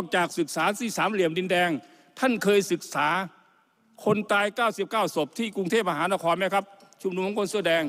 อกจากศึกษาที่สามเหลี่ยมดินแดงท่านเคยศึกษาคนตาย99ศพที่กรุงเทพมหานครไหมครับชุมนุมของคนเสื้อแดง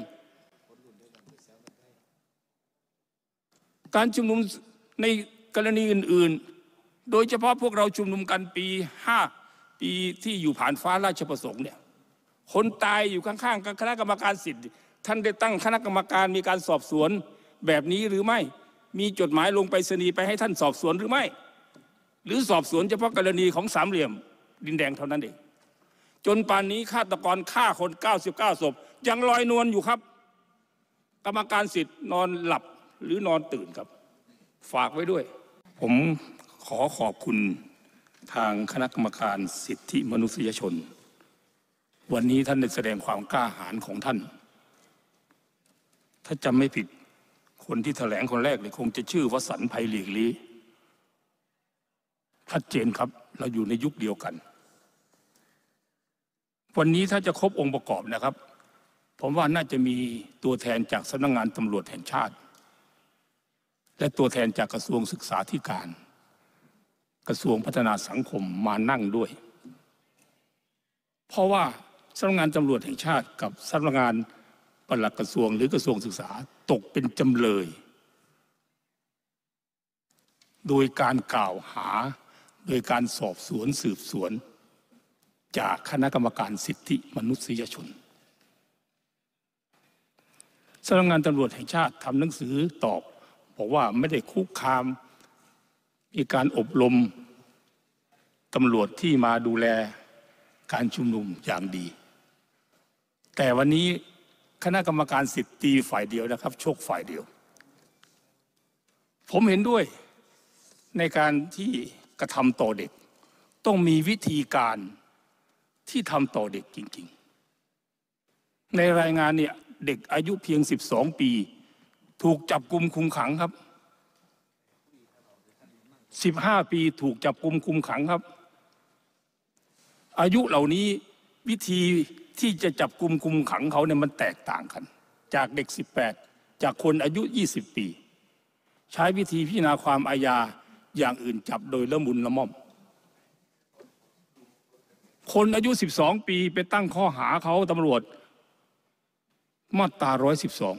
การชุมนุมในกรณีอื่นๆโดยเฉพาะพวกเราชุมนุมกันปีที่อยู่ผ่านฟ้าราชประสงค์เนี่ยคนตายอยู่ข้างๆคณะกรรมการสิทธิ์ท่านได้ตั้งคณะกรรมการมีการสอบสวนแบบนี้หรือไม่มีจดหมายลงไปรษณีย์ไปให้ท่านสอบสวนหรือไม่หรือสอบสวนเฉพาะกรณีของสามเหลี่ยมดินแดงเท่านั้นเองจนป่านนี้ฆาตกรฆ่าคน99ศพยังลอยนวลอยู่ครับกรรมการสิทธิ์นอนหลับหรือนอนตื่นครับฝากไว้ด้วยผมขอขอบคุณทางคณะกรรมการสิทธิมนุษยชนวันนี้ท่านได้แสดงความกล้าหาญของท่านถ้าจำไม่ผิดคนที่แถลงคนแรกเลยคงจะชื่อวสันต์ไพหลีกลี้ชัดเจนครับเราอยู่ในยุคเดียวกันวันนี้ถ้าจะครบองค์ประกอบนะครับผมว่าน่าจะมีตัวแทนจากสำนักงานตำรวจแห่งชาติและตัวแทนจากกระทรวงศึกษาธิการกระทรวงพัฒนาสังคมมานั่งด้วยเพราะว่าสำนักงานตำรวจแห่งชาติกับสำนักงานปลัดกระทรวงหรือกระทรวงศึกษาตกเป็นจำเลยโดยการกล่าวหาโดยการสอบสวนสืบสวนจากคณะกรรมการสิทธิมนุษยชนสำนักงานตำรวจแห่งชาติทำหนังสือตอบบอกว่าไม่ได้คุกคามมีการอบรมตำรวจที่มาดูแลการชุมนุมอย่างดีแต่วันนี้คณะกรรมการสิทธิตีฝ่ายเดียวนะครับชกฝ่ายเดียวผมเห็นด้วยในการที่กระทำต่อเด็กต้องมีวิธีการที่ทำต่อเด็กจริงๆในรายงานเนี่ยเด็กอายุเพียง12ปีถูกจับกุมคุมขังครับ15ปีถูกจับกุมคุมขังครับอายุเหล่านี้วิธีที่จะจับกุมคุมขังเขาเนี่ยมันแตกต่างกันจากเด็ก18จากคนอายุ20ปีใช้วิธีพิจารณาความอาญาอย่างอื่นจับโดยละมุนละม่อมคนอายุ12ปีไปตั้งข้อหาเขาตำรวจมาตรา112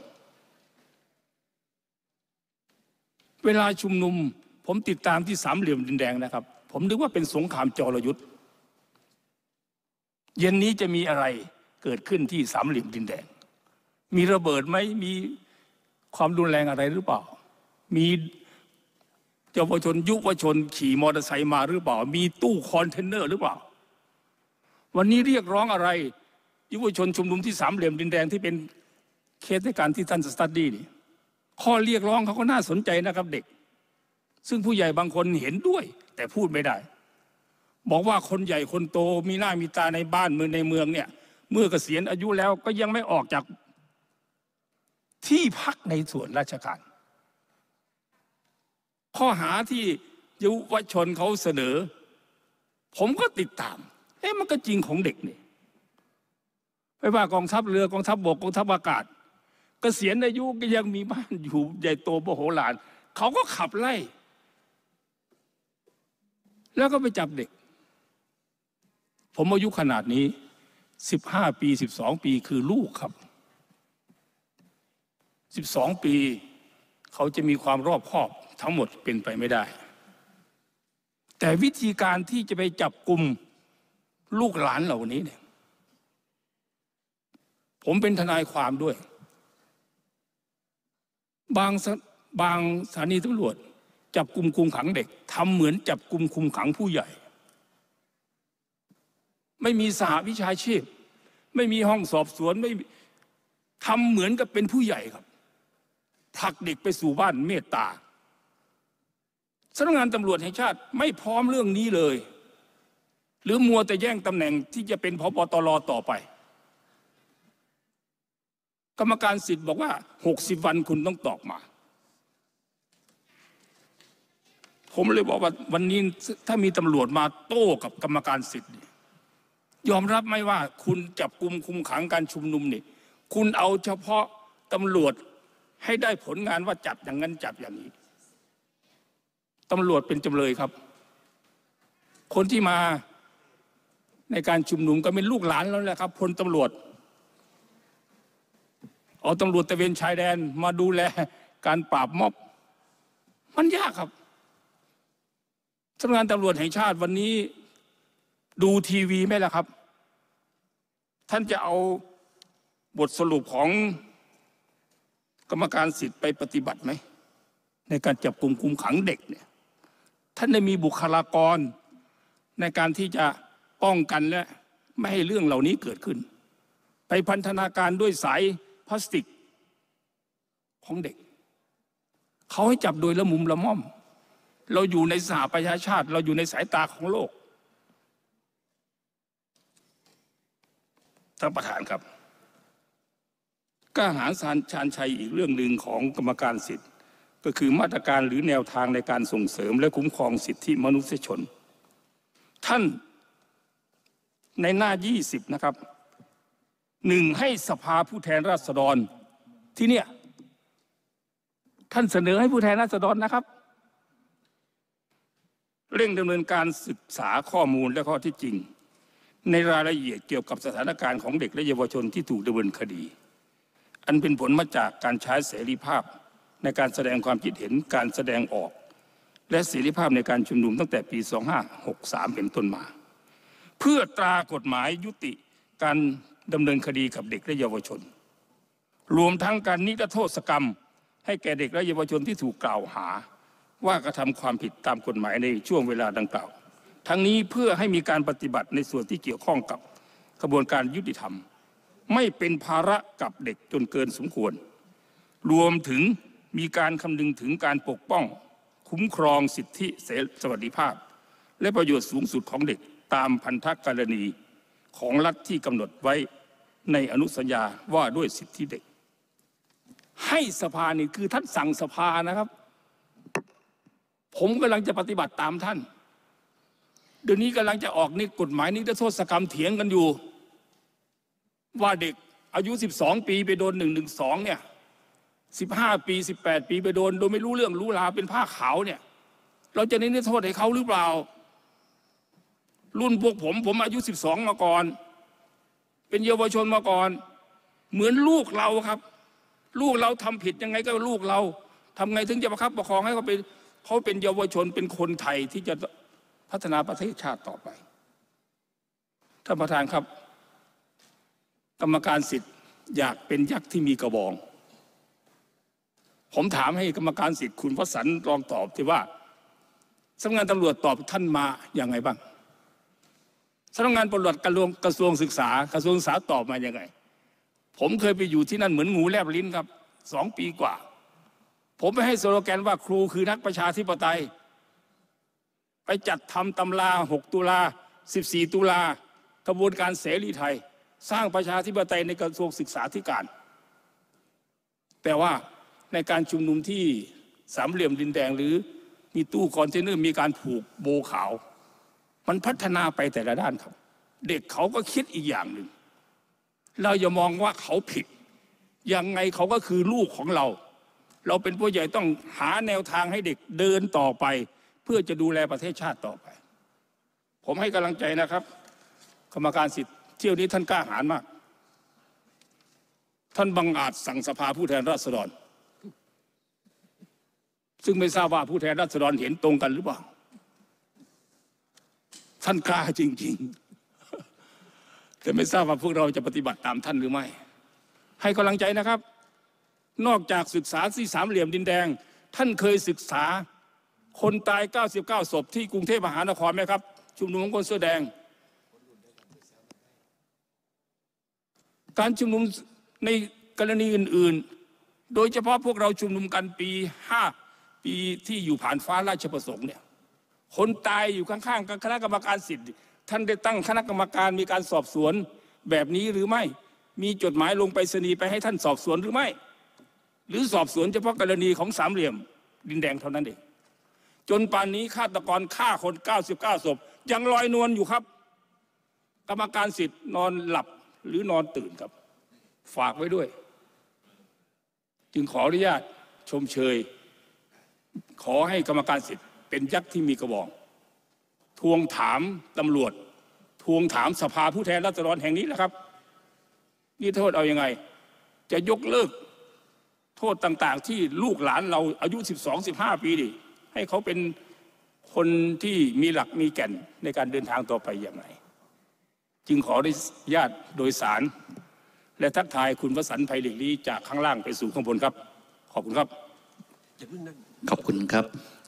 เวลาชุมนุมผมติดตามที่สามเหลี่ยมดินแดงนะครับผมนึกว่าเป็นสงครามจรยุทธ์เย็นนี้จะมีอะไรเกิดขึ้นที่สามเหลี่ยมดินแดงมีระเบิดไหมมีความรุนแรงอะไรหรือเปล่ามีเยาวชนยุวชนขี่มอเตอร์ไซค์มาหรือเปล่ามีตู้คอนเทนเนอร์หรือเปล่าวันนี้เรียกร้องอะไรยุวชนชุมนุมที่สามเหลี่ยมดินแดงที่เป็นเคสในการที่ท่านสตัดดี้นี่ข้อเรียกร้องเขาก็น่าสนใจนะครับเด็กซึ่งผู้ใหญ่บางคนเห็นด้วยแต่พูดไม่ได้บอกว่าคนใหญ่คนโตมีหน้ามีตาในบ้านเมืองในเมืองเนี่ยเมื่อเกษียณอายุแล้วก็ยังไม่ออกจากที่พักในส่วนราชการข้อหาที่ยุวชนเขาเสนอผมก็ติดตามมันก็จริงของเด็กนี่ไม่ว่ากองทัพเรือกองทัพบกกองทัพอากาศเกษียณอายุก็ยังมีบ้านอยู่ใหญ่โตมโหฬารเขาก็ขับไล่แล้วก็ไปจับเด็กผมอายุขนาดนี้15ปี12ปีคือลูกครับ12ปีเขาจะมีความรอบคอบทั้งหมดเป็นไปไม่ได้แต่วิธีการที่จะไปจับกลุ่มลูกหลานเหล่านี้เนี่ยผมเป็นทนายความด้วยบางสถานีตำรวจจับกุมคุมขังเด็กทำเหมือนจับกุมคุมขังผู้ใหญ่ไม่มีสหวิชาชีพไม่มีห้องสอบสวนไม่ทำเหมือนกับเป็นผู้ใหญ่ครับผลักเด็กไปสู่บ้านเมตตาสำนักงานตำรวจแห่งชาติไม่พร้อมเรื่องนี้เลยหรือมัวแต่แย่งตำแหน่งที่จะเป็นผบ.ตร.ต่อไปกรรมการสิทธิ์บอกว่า60วันคุณต้องตอบมาผมเลยบอกว่าวันนี้ถ้ามีตำรวจมาโต้กับกรรมการสิทธิ์ยอมรับไหมว่าคุณจับกุมคุมขังการชุมนุมนี่คุณเอาเฉพาะตำรวจให้ได้ผลงานว่าจับอย่างนั้นจับอย่างนี้ตำรวจเป็นจำเลยครับคนที่มาในการชุมนุมก็เป็นลูกหลานแล้วแหละครับพลตำรวจเอาตำรวจตระเวนชายแดนมาดูแลการปราบม็อบมันยากครับสำนักงานตำรวจแห่งชาติวันนี้ดูทีวีไหมล่ะครับท่านจะเอาบทสรุปของกรรมการสิทธิ์ไปปฏิบัติไหมในการจับกุมคุมขังเด็กเนี่ยท่านได้มีบุคลากรในการที่จะป้องกันและไม่ให้เรื่องเหล่านี้เกิดขึ้นไปพันธนาการด้วยสายพลาสติกของเด็กเขาให้จับโดยละมุมละม่อมเราอยู่ในสหประชาชาติเราอยู่ในสายตาของโลกท่านประธานครับกล้าหาญชาญชัยอีกเรื่องหนึ่งของกรรมการสิทธิ์ก็คือมาตรการหรือแนวทางในการส่งเสริมและคุ้มครองสิทธิมนุษยชนท่านในหน้า20นะครับ1ให้สภาผู้แทนราษฎรที่เนี่ยท่านเสนอให้ผู้แทนราษฎรนะครับเร่งดำเนินการศึกษาข้อมูลและข้อเท็จจริงในรายละเอียดเกี่ยวกับสถานการณ์ของเด็กและเยาวชนที่ถูกดำเนินคดีอันเป็นผลมาจากการใช้เสรีภาพในการแสดงความคิดเห็นการแสดงออกและเสรีภาพในการชุมนุมตั้งแต่ปี2563เป็นต้นมาเพื่อตรากฎหมายยุติการดำเนินคดีกับเด็กและเยาวชนรวมทั้งการนิรโทษกรรมให้แก่เด็กและเยาวชนที่ถูกกล่าวหาว่ากระทำความผิดตามกฎหมายในช่วงเวลาดังกล่าวทั้งนี้เพื่อให้มีการปฏิบัติในส่วนที่เกี่ยวข้องกับกระบวนการยุติธรรมไม่เป็นภาระกับเด็กจนเกินสมควรรวมถึงมีการคำนึงถึงการปกป้องคุ้มครองสิทธิสวัสดิภาพและประโยชน์สูงสุดของเด็กตามพันธกรณีของรัฐที่กำหนดไว้ในอนุสัญญาว่าด้วยสิทธิเด็กให้สภานี่คือท่านสั่งสภานะครับผมกำลังจะปฏิบัติตามท่านเดี๋ยวนี้กำลังจะออกนี่กฎหมายนิรโทษกรรมเถียงกันอยู่ว่าเด็กอายุ12 ปีไปโดน112เนี่ย15 ปี18 ปีไปโดนโดยไม่รู้เรื่องรู้ราวเป็นผ้าขาวเนี่ยเราจะนิรโทษให้เขาหรือเปล่ารุ่นพวกผมอายุ12มาก่อนเป็นเยาวชนมาก่อนเหมือนลูกเราครับลูกเราทำผิดยังไงก็ลูกเราทำไงถึงจะประคับประคองให้เขาเป็นเยาวชนเป็นคนไทยที่จะพัฒนาประเทศชาติต่อไปท่านประธานครับกรรมการสิทธิ์อยากเป็นยักษ์ที่มีกระบองผมถามให้กรรมการสิทธิ์คุณวสันต์ลองตอบสิว่าสำนักงานตำรวจตอบท่านมาอย่างไงบ้างสำนักงานตำรวจกระทรวงศึกษาตอบมาอย่างไงผมเคยไปอยู่ที่นั่นเหมือนงูแลบลิ้นครับ2 ปีกว่าผมไปให้สโลแกนว่าครูคือนักประชาธิปไตยไปจัดทำตำรา6 ตุลา14 ตุลากระบวนการเสรีไทยสร้างประชาธิปไตยในกระทรวงศึกษาธิการแต่ว่าในการชุมนุมที่สามเหลี่ยมดินแดงหรือมีตู้คอนเทนเนอร์มีการผูกโบขาวมันพัฒนาไปแต่ละด้านครับเด็กเขาก็คิดอีกอย่างหนึ่งเราอย่ามองว่าเขาผิดยังไงเขาก็คือลูกของเราเราเป็นผู้ใหญ่ต้องหาแนวทางให้เด็กเดินต่อไปเพื่อจะดูแลประเทศชาติต่อไปผมให้กำลังใจนะครับกรรมการสิทธิ์เที่ยวนี้ท่านกล้าหาญมากท่านบังอาจสั่งสภาผู้แทนราษฎรซึ่งไม่ทราบว่าผู้แทนราษฎรเห็นตรงกันหรือเปล่าท่านกล้าจริงๆแต่ไม่ทราบว่าพวกเราจะปฏิบัติตามท่านหรือไม่ให้กำลังใจนะครับนอกจากศึกษาที่สามเหลี่ยมดินแดงท่านเคยศึกษาคนตาย99 ศพที่กรุงเทพมหานครไหมครับชุมนุมของคนเสื้อแดงการชุมนุมในกรณีอื่นๆโดยเฉพาะพวกเราชุมนุมกันปีที่อยู่ผ่านฟ้าราชประสงค์เนี่ยคนตายอยู่ข้างๆคณะกรรมการสิทธิ์ท่านได้ตั้งคณะกรรมการมีการสอบสวนแบบนี้หรือไม่มีจดหมายลงไปรษณีย์ไปให้ท่านสอบสวนหรือไม่หรือสอบสวนเฉพาะกรณีของสามเหลี่ยมดินแดงเท่านั้นเองจนป่านนี้ฆาตกรฆ่าคน99 ศพยังลอยนวลอยู่ครับกรรมการสิทธิ์นอนหลับหรือนอนตื่นครับฝากไว้ด้วยจึงขออนุญาตชมเชยขอให้กรรมการสิทธิ์เป็นยักษ์ที่มีกระบองทวงถามตำรวจทวงถามสภาผู้แทนราษฎรแห่งนี้แหละครับนี่โทษเอายังไงจะยกเลิกโทษต่างๆที่ลูกหลานเราอายุ12-15 ปีดิให้เขาเป็นคนที่มีหลักมีแก่นในการเดินทางต่อไปอย่างไรจึงขอได้ญาติโดยสารและทักทายคุณวสันต์ไพหลีกลี้จากข้างล่างไปสู่ข้างบนครับขอบคุณครับขอบคุณครับ